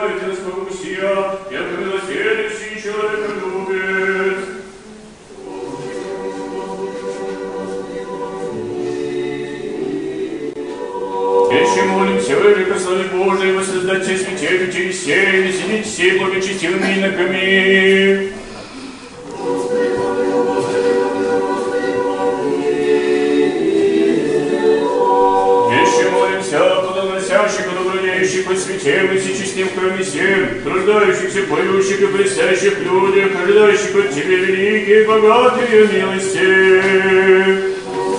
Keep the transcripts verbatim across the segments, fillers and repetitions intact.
призывайте нас Богу сия, яко милосердный человеколюбец. Еще молимся, велико славе Божией, воссоздать все святей, через сей, населить всей благочестивыми иноками. Еще молимся, плодоносящих, добродеющих, посвятем и всечестным, кроме всем, труждающихся, поющих и блестящих людях, ожидающих от Тебе великие, богатые милости.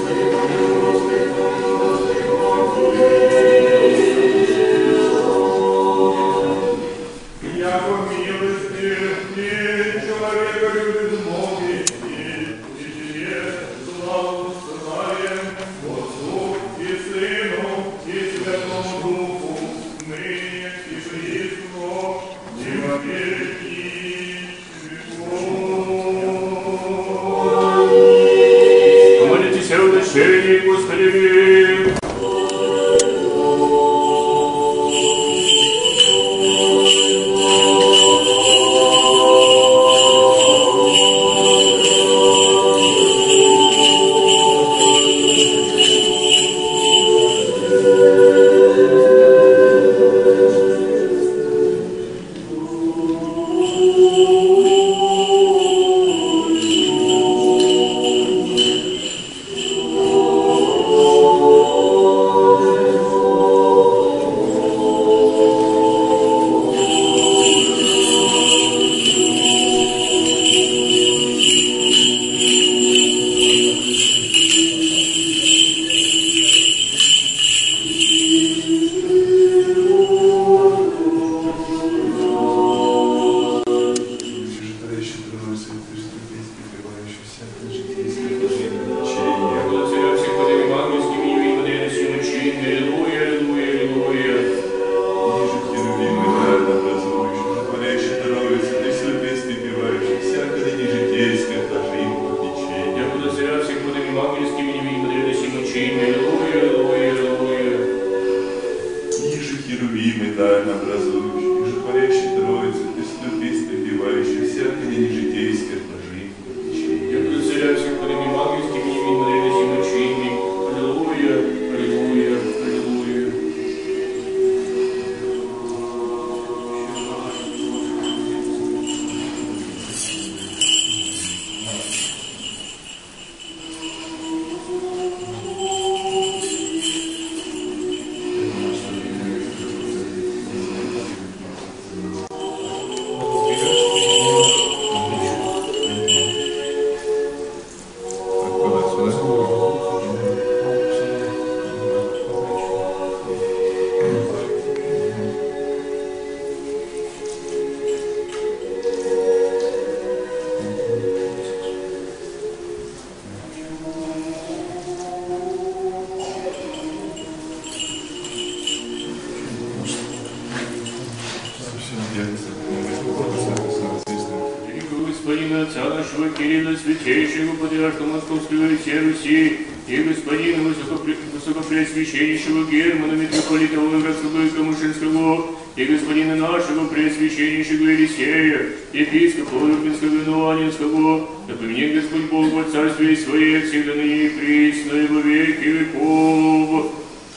Высокопреосвященнейшего Германа, митрополита Волгоградского и Камышинского, и господина нашего Преосвященнейшего Елисея, епископа Урюпинского и Новоанинского, да поменяет Господь Бог во царстве Своей, всегда ныне и присно, и во веки веков.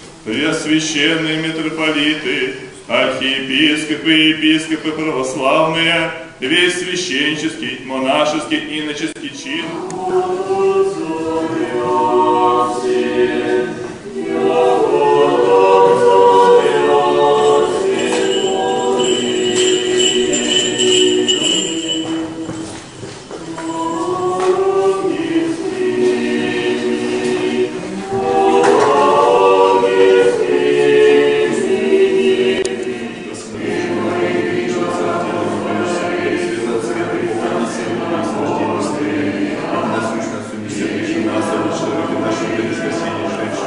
Преосвященные митрополиты, архиепископы и епископы православные, весь священческий, монашеский, иноческий чин. Нас, человека нашего, для спасения,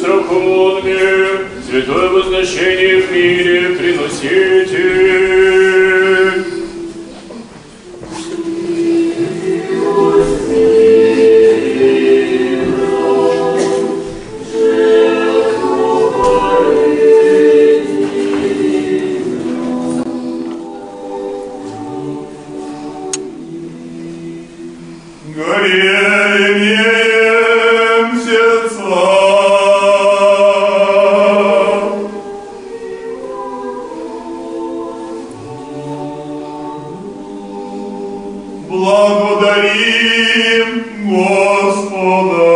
страховными, святое возношение в мире приносите. Благодарим Господа.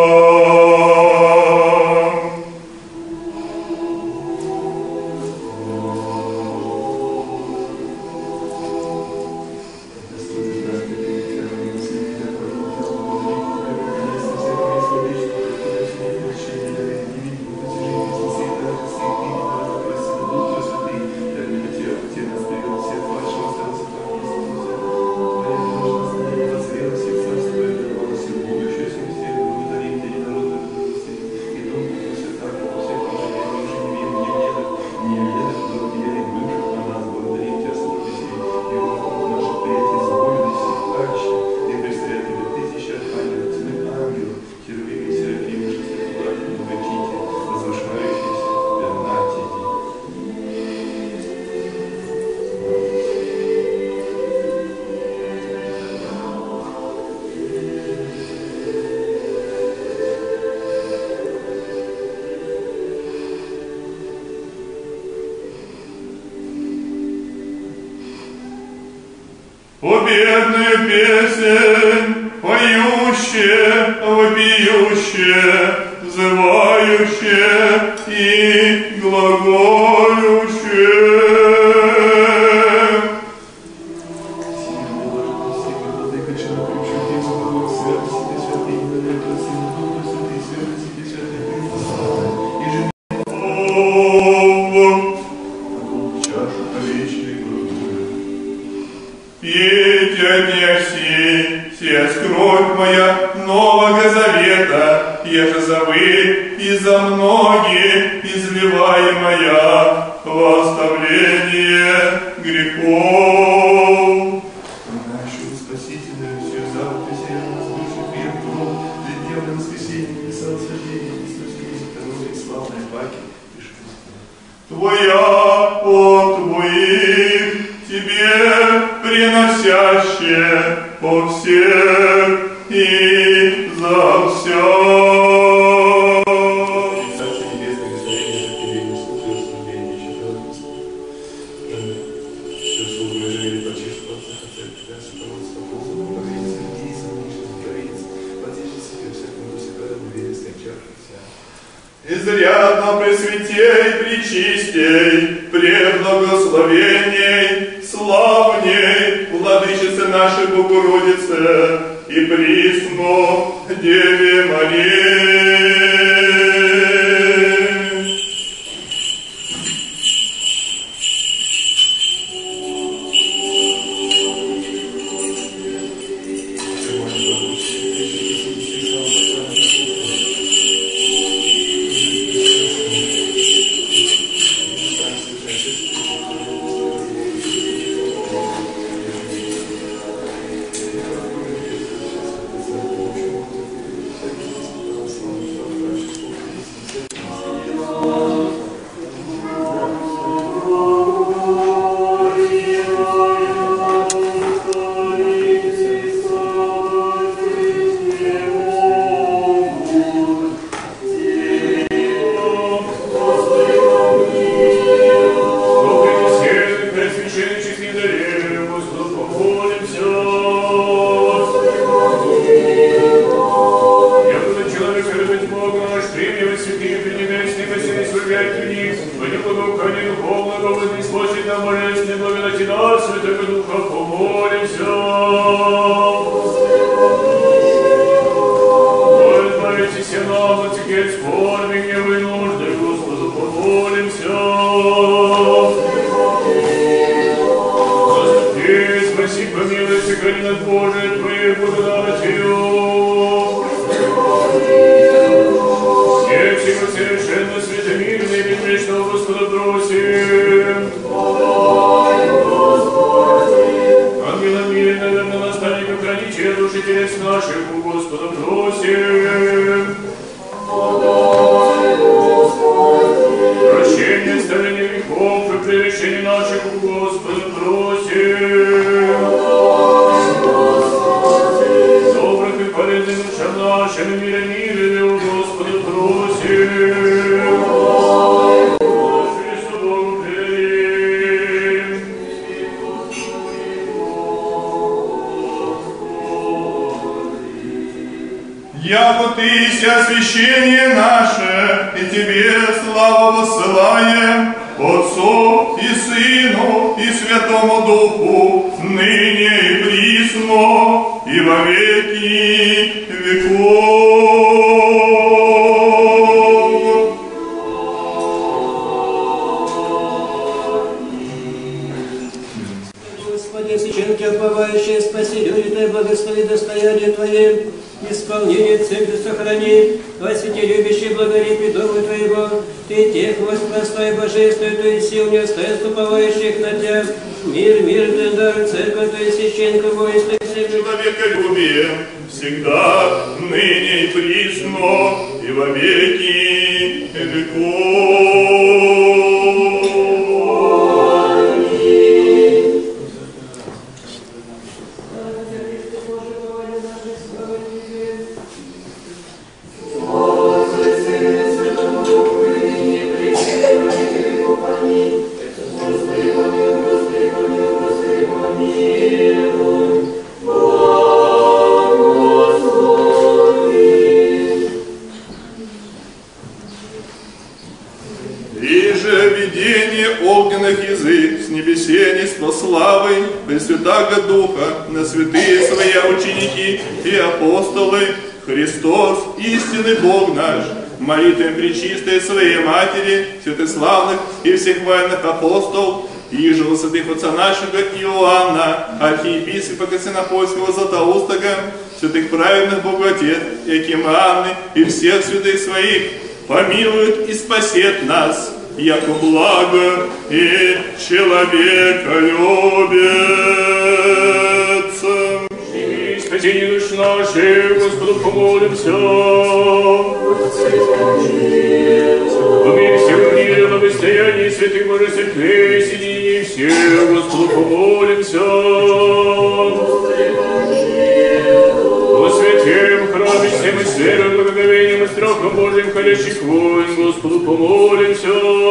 Победную песнь, поющая, вопиющая, взывающая и глаголющая. Пейте от меня все, сесть кровь моя Нового Завета, еже за вы и за многие изливаемая во оставление грехов. Нашу спасительную всю завтра сея нас душу крепкую, для дня воскресенья небеса утверждения Христовских второй и славной паки. Твоя от твоих тебе приносящее по всех и за все. Царство Небесное, Господи, Тебе не слушаю, служение, считаю, все службы жили, почти что отца, хотя Тебя, святого Спокойно, покориться, людей, самонишних, горится, потешить себе всякому досекаемому вере, скончавшихся. Изрядно пресвятей, пречистей, преблагословенней, славней, Владычице нашей Богородице и присно Деве Марии. Совершенно Ты освящение наше, и Тебе славу воссылаем, Отцу и Сыну и Святому Духу, ныне и присно, и во веки веков. Господи, священники, уповающие, спаси люди Твои, благослови достояние Твое, исполнение церкви сохрани, освети любящий благорепи Дома Твоего, Ты тех воспростай божественную Твою силу, не оставь уповающих на Тебя. Мир, мир, Ты дар, церковь Твоя, священка, воинство, Человеколюбие всегда, ныне и присно, и во веки веков. Огненных язык с небесенец по славы Пресвятаго Духа на святые свои ученики и апостолы, Христос, истинный Бог наш, молитвами пречистой своей Матери, святославных и всех военных апостолов, и же святых отца нашего Иоанна, архиепископа Константинопольского Златоустога, святых праведных Богоотец, Якима Анны и всех святых своих, помилует и спасет нас, яко благо и человеколюбец. И спасение душ наших, Господу помолимся. В мире всем мире, на выстоянии святых Божьих церквей, соединении всех, Господу помолимся. Во святем храме всем и с верой, благоговением и страхом Божьим холящих войн, Господу помолимся.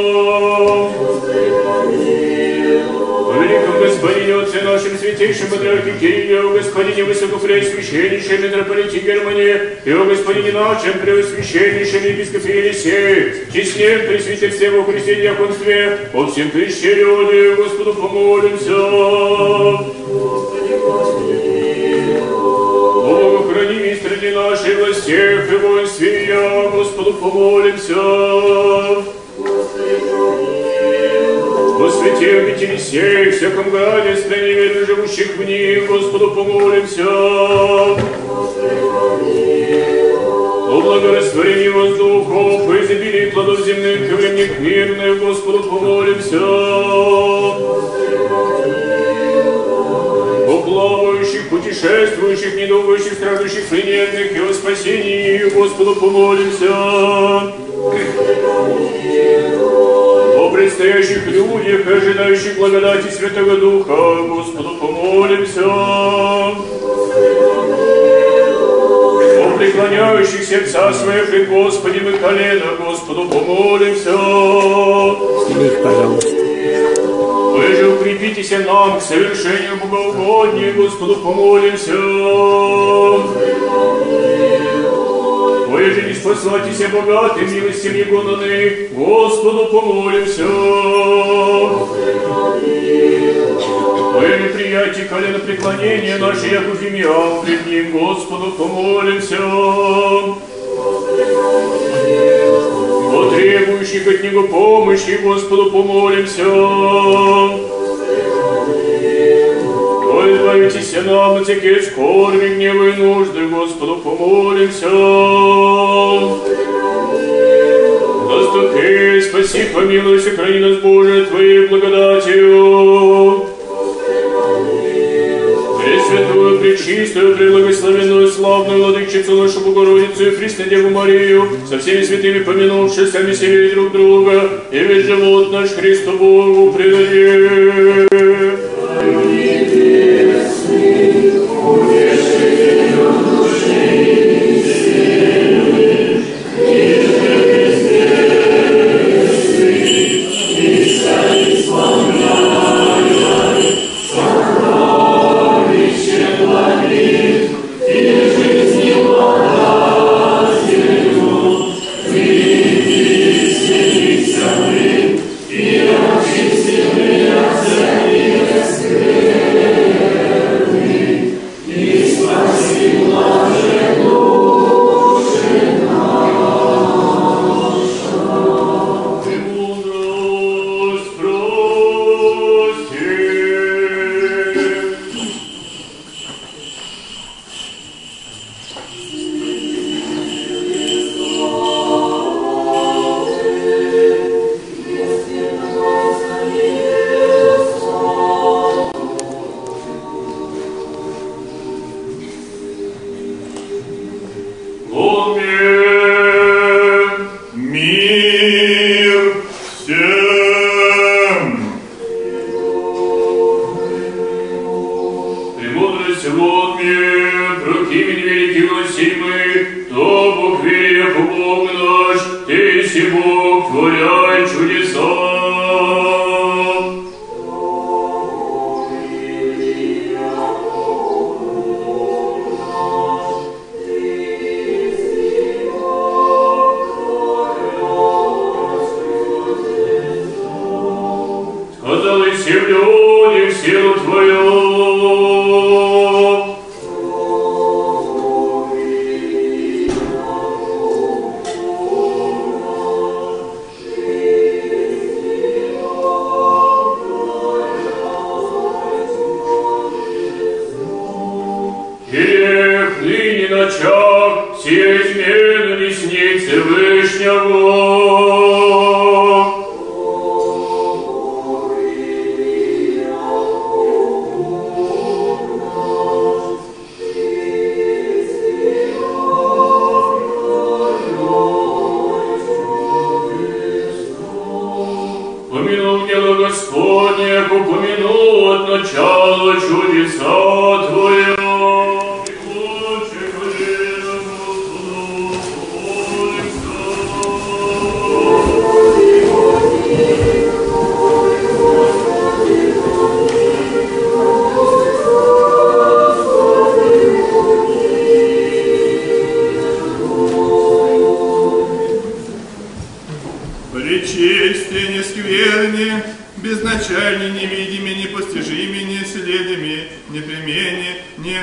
О великом Господине, Отце нашим святейшим Патриархе Кирилле, о Господине Высокопреосвященнейшем митрополите Германии, и о Господине нашем Преосвященнейшем епископе Елисее, честнем пресвитерстве во Христе диаконстве, о всем Христе люди, Господу помолимся. Богу храни страны нашей во всех и воинстве я, Господу помолимся. Во святе обители сей, всяком граде, стране верно живущих в них, Господу помолимся. О благорастворении воздухов, по изобилии плодов земных и временных мирных, Господу помолимся. О плавающих, путешествующих, недугающих, страждущих, плененных и о спасении, Господу помолимся. О предстоящих людях, ожидающих благодати Святого Духа, Господу помолимся. О преклоняющих сердца своих пред Господем и колено, Господу помолимся. Их, пожалуйста. Вы же укрепитесь нам к совершению богоугодия, Господу помолимся. Вы же не спасайтесь богатым милостям Его даны, Господу помолимся. Вы же приятие колено преклонения наше, яко фимиам пред Ним, Господу помолимся. О требующих от Него помощи, Господу помолимся. О избавитесь нам от всяких скорби, гнева и нужды, Господу помолимся. Заступи, спаси, помилуй, сохрани нас, Боже, Твоей благодатью. Пресвятую, пречистую, преблагословенную, славную Владычицу нашу Богородицу и Преснодеву Марию, со всеми святыми помянувши, сами себе друг друга, и весь живот наш Христу Богу предадим. Благи, и жизни благи. силу Твою. Их ныне начав, все измены десницы Вышнего. Помянул дело Господне, упомянул от начала чудеса Твоя. Пречестие, нескверни, безначальни, невидими, непостижими, неследими, непремени,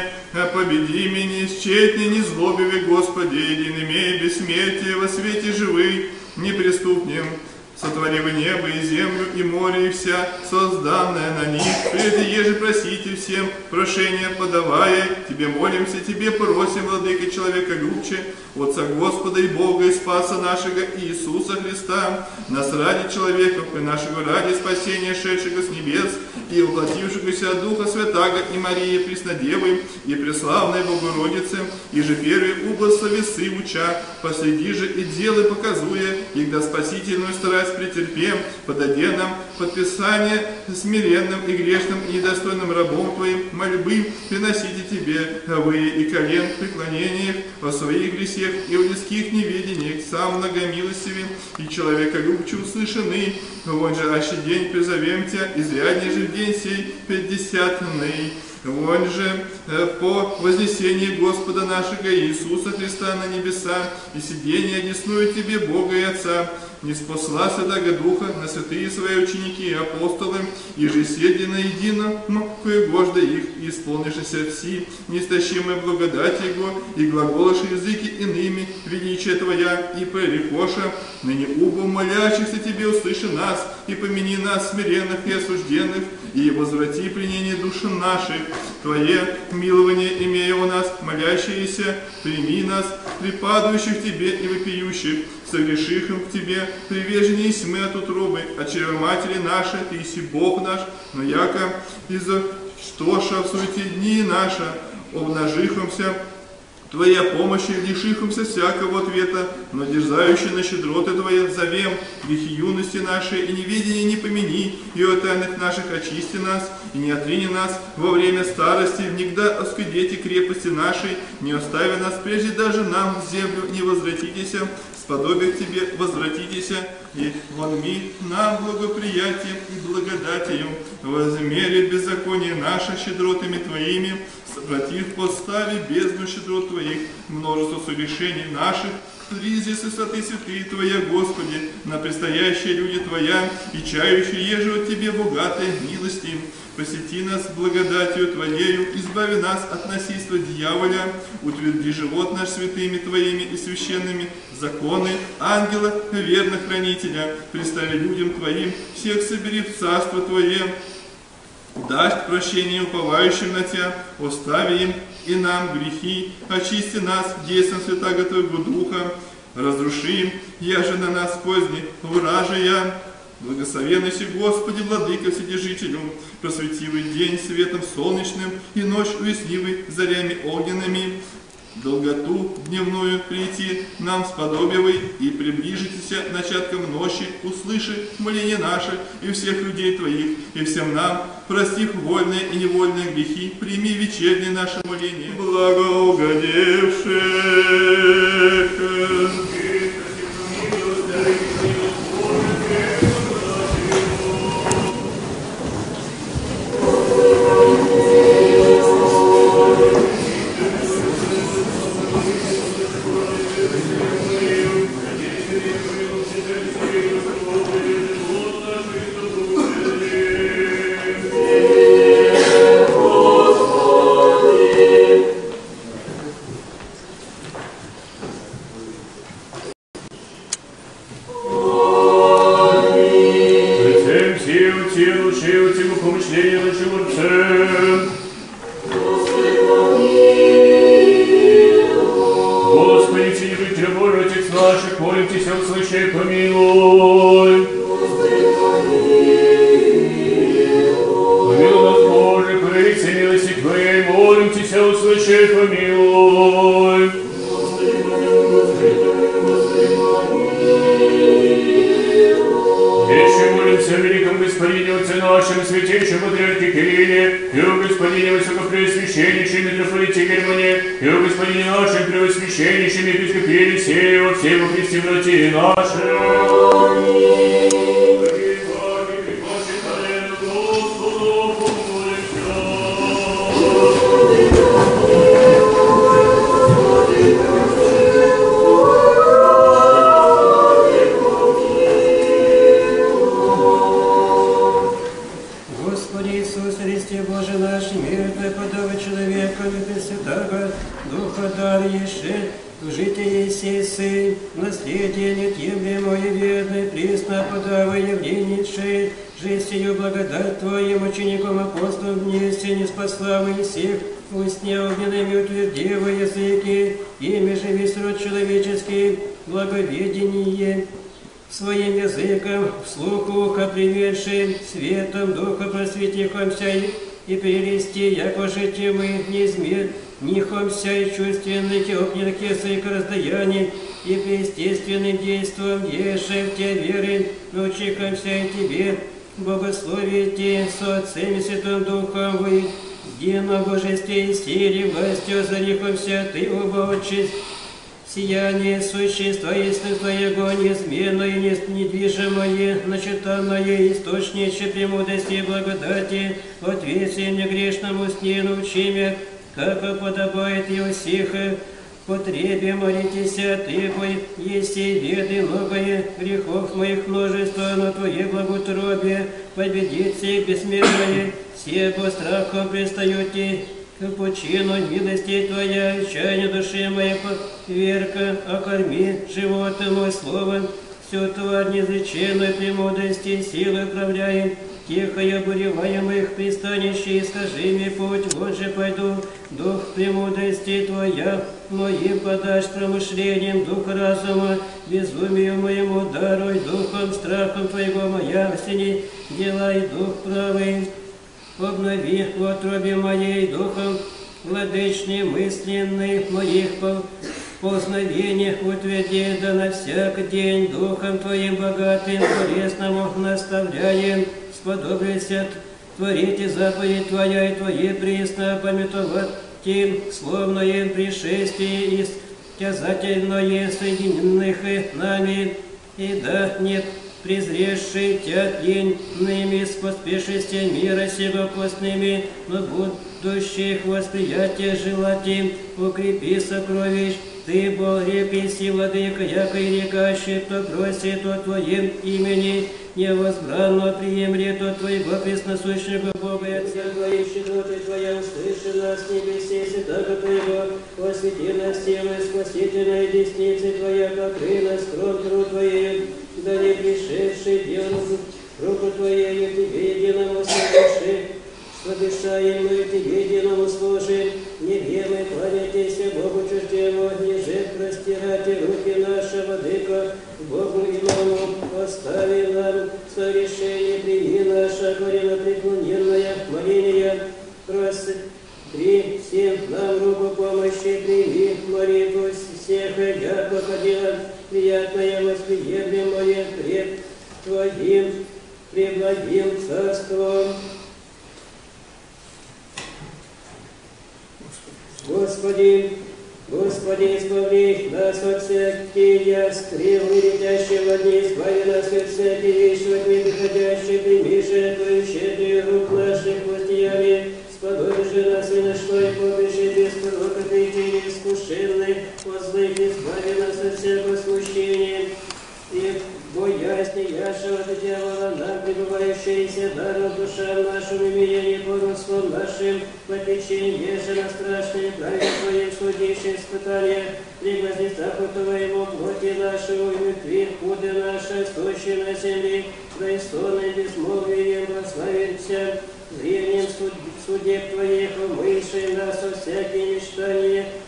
непобедими, несчетни, незлобивы, Господи, едиными, бессмертие во свете живы, неприступнем, сотворивы небо и землю, и море, и вся созданная на них. Прежде еже просите всем прошения подавая, Тебе молимся, Тебе просим, Владыка человеколюбче, Отца Господа и Бога и Спаса нашего Иисуса Христа, нас ради человеков и нашего ради спасения, шедшего с небес и воплотившегося от Духа Святаго и Марии Преснодевы и Преславной Богородицы, и же первый ублагослови Сы уча, последи же и делай показуя, и когда спасительную старость претерпем, подаде нам подписание смиренным и грешным и недостойным рабом Твоим мольбы, приносите Тебе, вы и колен преклонениях во своих гресех и в людских неведениях, сам многомилостивен и человеколюбче услышаны. Вот же аще день призовем Тебя, изряднее же в день сей пятидесятный. Вот же по вознесении Господа нашего Иисуса Христа на небеса и сидение одесную Тебе Бога и Отца, не спосла Святаго Духа на святые свои ученики и апостолы, и же седи на едино, но коегожда их, и исполнившися все неистощимой благодати Его, и глаголоши языки иными, величие Твоя, и пререкоша, ныне убо молящихся Тебе услыши нас, и помяни нас смиренных и осужденных, и возврати пленение души наших. Твое милование имея у нас, молящиеся, прими нас, припадающих Тебе и вопиющих, согрешившим к Тебе, приверженись мы от утробы, от чрева матери нашей, Ты иси Бог наш, но яко из-за что ша в суете дни наши, обнажихомся Твоя помощи, лишихомся всякого ответа, но дерзающий на щедроты Твоя зовем, грехи юности нашей и неведения не помяни, и от тайных наших очисти нас, и не отрини нас во время старости, никогда оскудети крепости нашей, не остави нас прежде даже нам в землю, не возвратитеся, сподобие к Тебе возвратитеся, и вонми нам благоприятием и благодатью, возмерит беззаконие наше щедротами Твоими, обратив постави бездну щедрот Твоих, множество совершений наших, призи с высоты святые Твоя, Господи, на предстоящие люди Твоя, и чающие еже от Тебе богатые милости. Посети нас благодатью Твоею, избави нас от насильства дьяволя, утверди живот наш святыми Твоими и священными, законы ангела, верных хранителя, представи людям Твоим, всех собери в царство Твое, даст прощение уповающим на Тебя, остави им и нам грехи, очисти нас действием Святаго Твоего Духа, разруши им, яже на нас козни вражия. Благословенный си Господи, Владыка Вседержителю, просветивый день светом солнечным и ночь уяснивый зарями огненными, долготу дневную прийти нам сподобивай и приближитесь начатком ночи, услыши моление наше и всех людей Твоих, и всем нам, простив вольные и невольные грехи, прими вечернее наше моление. Благоугодевших Amen. молимся о великом Господине, Отце нашем, святейшем Патриархе Кирилле, и о Господине Высокопреосвященнейшем митрополите Германе, и о Господине нашем Преосвященнейшем епископе Елисею, от всего Христе братья наши. Житие сей сын, наследие неотъемлемое верное, присно подавай явленнейшей, жизнь сию благодать Твоим ученикам апостолам внести, не спасла вы всех, устня огненными утвердева языки, ими же весь род человеческий, благоведение своим языком, вслух уха приведшим, светом духа просветихомся и перелисти, яко житие мы неизмер, нихомся и чувственных и огненных язык раздаяний, и по естественным действиям еше в те веры, научикомся и тебе, богословите со Отцем и Святым Духом вы, едино божестве и силе, властью зарихомся ты, оба отчесть, сияние существа истины Твоего, неизменное и недвижимое, начертанное источнище премудрости и благодати, ответствие негрешному сне научи меня, как подобает Иосифа, потребе молитесь, Ты, еси веды многое, грехов моих множество, но Твое благоутробие победит всех бессмертное, все по страху предстаете к почину милости Твоя, чаяние души моей верка, окорми животным мой словом, всю тварь неизреченную премудрости силой управляем, тихо и обуреваемых пристанищей, скажи мне путь, вот же пойду, дух премудрости Твоя, моим подашь промышлением, дух разума, безумию моему даруй, духом, страхом Твоего моя осени, делай дух правый, обнови в утробе моей духом, владычный мысленный моих познавениях утверди, да на всяк день духом Твоим богатым, полезному наставляем, сподобайся творите заповедь Твоя и Твои присно пометовать тем словное пришествие истязательное соединенных нами, и да нет презревший Тя длинными споспешностью мира сего постными, но будущих восприятия желати укрепи сокровищ. Ты, Бог, реки си владыка, яко и рекающий, кто просит о Твоем имени, невозбранно приемлет от Твоего пресносущего Бога и Отца Твоих, щедроты Твоя, услыши нас с небесе, святаго Твоего, освети нас силой спасительной десницы Твоя, покрый нас кром труд Твоей, да не пришедший делом руку Твоею Тебе единому соверши, подышаемую Тебе единому служи, не вемы кланяйтесь Богу чуждему, не же простирайте руки наши, владыка, Богу иному, остави нам совершение, прими наше горено преклоненное моление, проси, при всем нам руку помощи, прими молитву всех, я походила, приятное восприемлемое пред Твоим преблагим царством. Господи, Господи, избави нас от всякие скривы, летящего дни, избави нас от всяких вещей, приходящих, прими же Твою щедрую рук наших властиями, сподоби же нас и на что и попище без пророка прийти искушенный, от злых избави нас от всякого смущения, и боязни яшего дьявола, нам пребывающиеся даром душам нашим, имея непородством нашим, попечением еже на страшные праве Твоим судейших испытаниях, пригвозди страху Твоему, плоти нашего, и мертви, худы наши, стойшие на земле, да и сонным безмолвием прославимся, зрением судеб Твоих, умывший нас от всякие мечтания,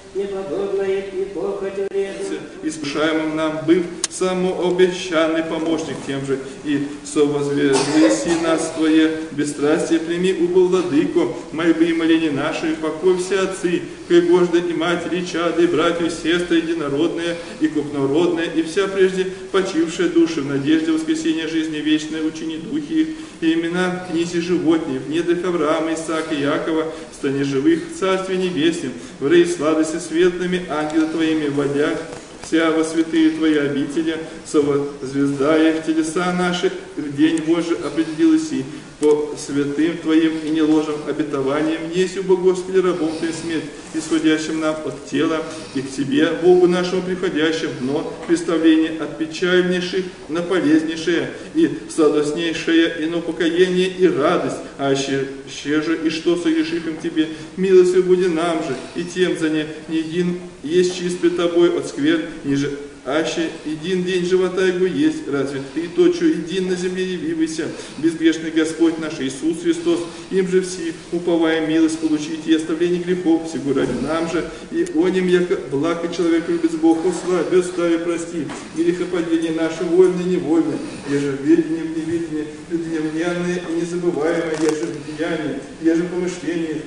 неподобное и похоть вредно. Искушаемым нам быв самообещанный помощник тем же, и совозвеси нас Твое бесстрастие, прими убыл владыку, мольбы и моления наши, покой все отцы, пригожды и матери, чады, и братья, и сестры, единородные и крупнородные, и вся прежде почившая души в надежде воскресения жизни вечной, учини духи их, и имена книзи животных, в недрах Авраама, Исаака и Якова, в стране живых, в Царстве Небесном, в рей сладости светлыми, ангелы Твоими вводя, вся во святые Твои обители, совозвездая в телеса наши, в день Божий определилась и по святым Твоим и неложным обетованиям, несю, Бо Господи, рабом Твоим смерть, исходящим нам от тела, и к Тебе, Богу нашему приходящим, но представление от печальнейших на полезнейшее, и сладостнейшее, и на покаяние и радость, а ще, ще же, и что согрешим Тебе, милостью буди нам же, и тем за не, не един есть чист пред Тобой от сквер, ниже аще един день живота Его есть, разве Ты, точу един на земле явивайся, безгрешный Господь наш Иисус Христос, им же все, уповая милость получить и оставление грехов, всего ради нам же, и о нем, яко благо человек любит Бог, условь, остави, прости, грехопадение наше вольное и невольное, еже в ведении, в неведении, предневнянное и незабываемое, еже в деянии, еже в помышлении,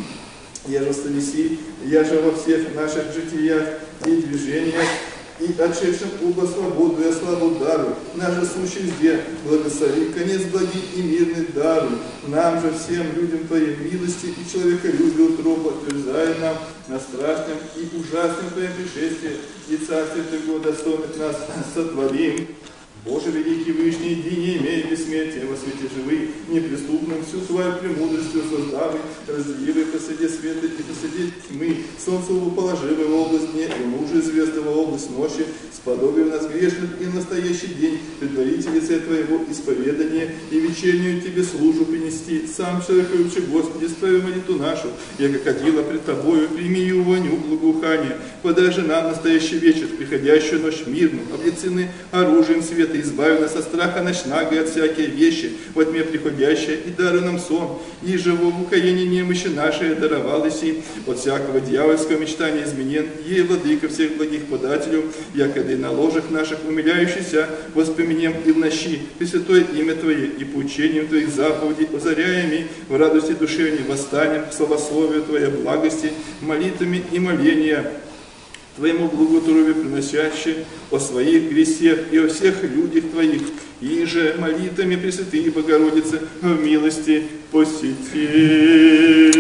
я же словеси, я же во всех наших житиях и движениях, и отшедшим уго свободу и славу дару, наш же сущий везде, благослови, конец благий и мирный дару, нам же всем людям Твоей милости и человеколюбию утроба, утверждая нам на страшном и ужасном Твоем пришествии, и Царствие Твоего достойных нас сотворим. Боже великий, вышний, иди, не имея бессмертия, во свете живы, неприступным, всю свою премудростью создавы, разделивай посреди света и посреди тьмы, солнцеву положивай в область дня, и мужа известного в область ночи, сподобив нас грешных и в настоящий день, предварительнице Твоего исповедания и вечернюю Тебе службу принести, сам человеколюбче Господи, справи молитву нашу, яко ходила пред Тобою, прими и увоню благоухание, подай же нам настоящий вечер, приходящую ночь мирную, облицены оружием света, избави нас от страха ночного и от всякие вещи, во тьме приходящие, и даруй нам сон, и живо в укоении немощи нашей даровалось и от всякого дьявольского мечтания изменен, ей владыка всех благих подателю, якоды и на ложах наших умиляющийся, воспоменем и в ночи, пресвятое имя Твое, и поучением Твоих заповедей, озаряями в радости душевней, восстанем к славословию Твоей благости, молитвами и моления Твоему благоутробию приносящие о своих гресех и о всех людях Твоих, и же молитвами Пресвятые Богородицы в милости посети.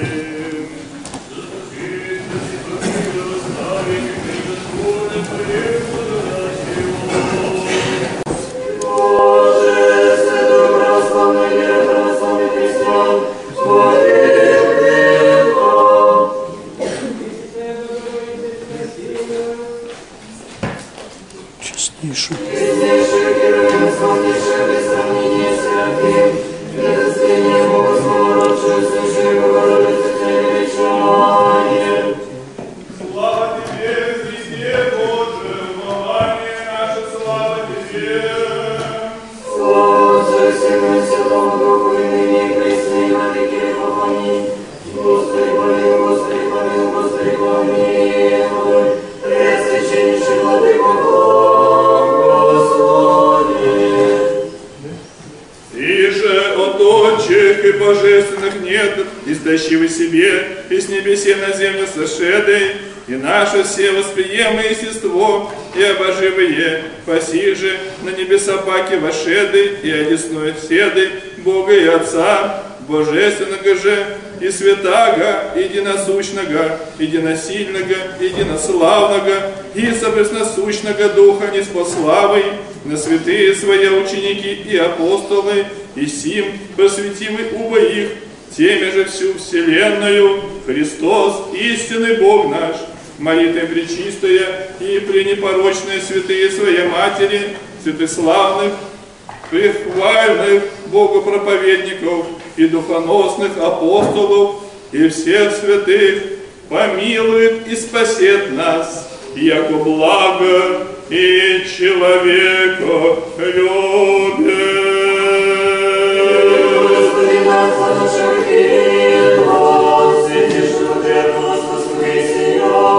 Божественных нет, истощивай себе, и с небесе на землю сошедой, и наше все восприемое естество, и обоживые, паси же на небеса паки вошедой, и одесной седой, Бога и Отца, Божественного же, и святаго, единосущного, единосильного, единославного, и сопресносущного Духа неспославый, на святые свои ученики и апостолы, и сим просветимый убо их, теми же всю вселенную, Христос, истинный Бог наш, молитвой пречистая и пренепорочные святые своей Матери, святославных, прехвальных богопроповедников и духоносных апостолов, и всех святых помилует и спасет нас, яко благо и человека любит. Господи, нас, наших и святейшего Дева, воскресения,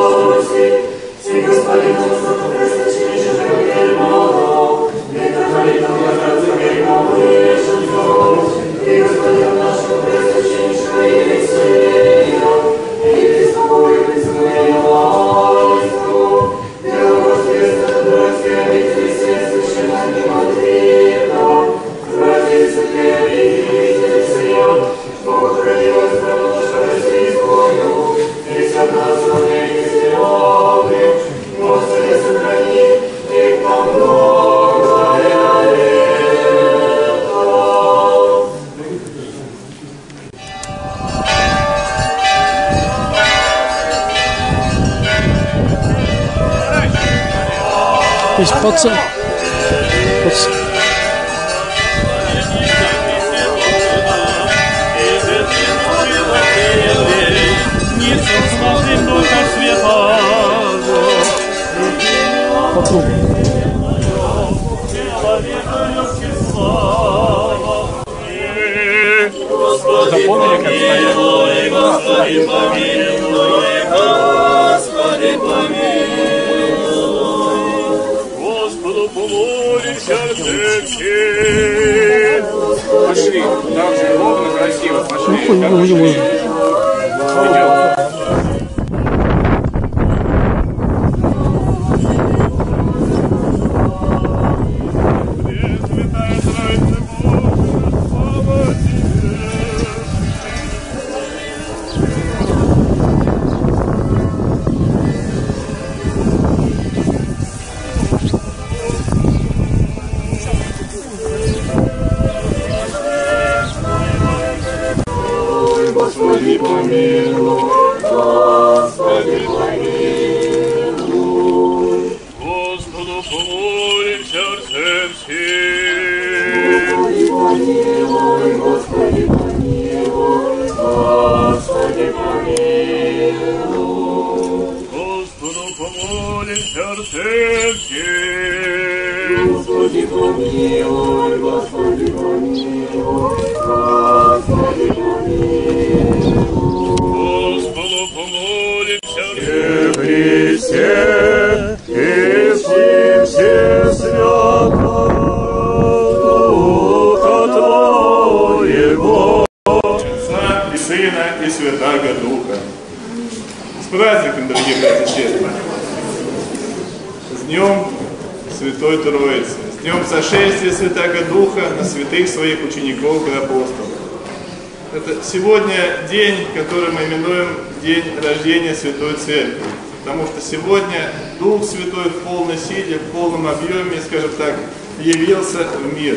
То есть пацан. Пацан. По кругу. Запомнили, как стоять? Господи, помилуй, Господи, помилуй. Господу помолимся все. Пошли, так же ровно, красиво, пошли. Ну, не будем. Идем. Господи, помилуй, Господи, помилуй. Господу помолимся всем всем. Господи, помилуй, Господи, помилуй. Господу помолимся всем всем. Господи, помилуй, Господи, помилуй, Господи, помилуй. Господу помолимся в Христе, и все святого Духа Твоего. Отца и Сына и Святаго Духа. С праздником, дорогие братья и сестры! С Днем Святой Троицы, с Днем сошествия Святаго Духа на святых своих учеников и апостолов. Это сегодня день, который мы именуем День рождения Святой Церкви, потому что сегодня Дух Святой в полной силе, в полном объеме, скажем так, явился в мир.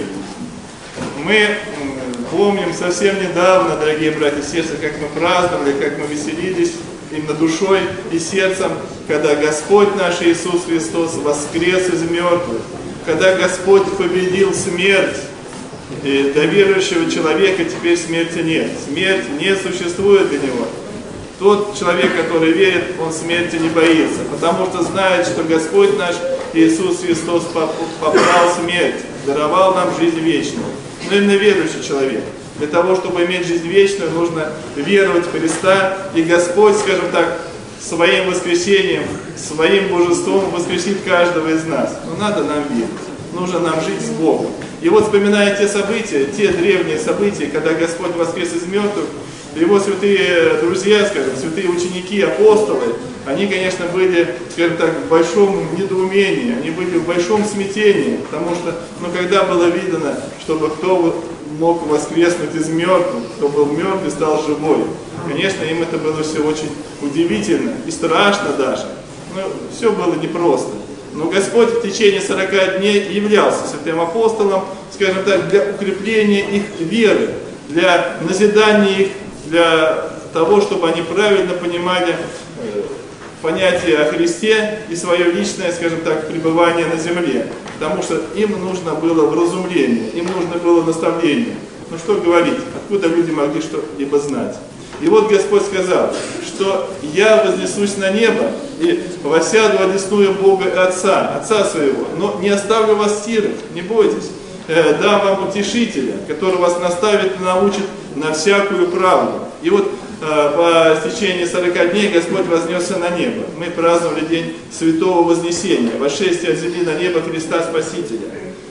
Мы помним совсем недавно, дорогие братья и сестры, как мы праздновали, как мы веселились именно душой и сердцем, когда Господь наш Иисус Христос воскрес из мертвых, когда Господь победил смерть. И для верующего человека теперь смерти нет. Смерть не существует для него. Тот человек, который верит, он смерти не боится, потому что знает, что Господь наш Иисус Христос попрал смерть, даровал нам жизнь вечную. Но именно верующий человек. Для того, чтобы иметь жизнь вечную, нужно веровать в Христа, и Господь, скажем так, своим воскресением, своим божеством воскресит каждого из нас. Но надо нам верить. Нужно нам жить с Богом. И вот, вспоминая те события, те древние события, когда Господь воскрес из мертвых, Его святые друзья, скажем, святые ученики, апостолы, они, конечно, были, скажем так, в большом недоумении, они были в большом смятении, потому что, ну, когда было видно, чтобы кто мог воскреснуть из мертвых, кто был мертв и стал живой, конечно, им это было все очень удивительно и страшно даже. Ну, все было непросто. Но Господь в течение сорока дней являлся святым апостолом, скажем так, для укрепления их веры, для назидания их, для того, чтобы они правильно понимали понятие о Христе и свое личное, скажем так, пребывание на земле. Потому что им нужно было вразумление, им нужно было наставление. Ну что говорить, откуда люди могли что-либо знать? И вот Господь сказал, что я вознесусь на небо и воссяду одесную Бога и Отца, Отца своего, но не оставлю вас сирых, не бойтесь, э, дам вам утешителя, который вас наставит и научит на всякую правду. И вот э, по истечении сорока дней Господь вознесся на небо. Мы праздновали день Святого Вознесения, восшествие от земли на небо Христа Спасителя.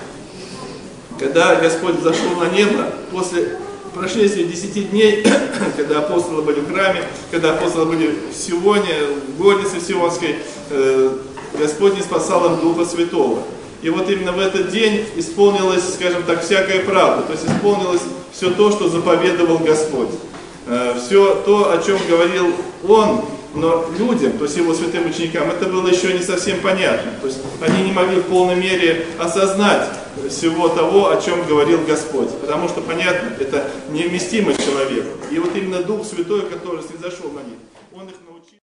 Когда Господь взошел на небо, после прошествия десяти дней, когда апостолы были в храме, когда апостолы были в Сионе, в горнице Сионской, э, Господь не спасал им Духа Святого. И вот именно в этот день исполнилась, скажем так, всякая правда, то есть исполнилось все то, что заповедовал Господь. Э, все то, о чем говорил Он, но людям, то есть Его святым ученикам, это было еще не совсем понятно. То есть они не могли в полной мере осознать всего того, о чем говорил Господь. Потому что, понятно, это невместимо человеку. И вот именно Дух Святой, который снизошел на них, Он их научил.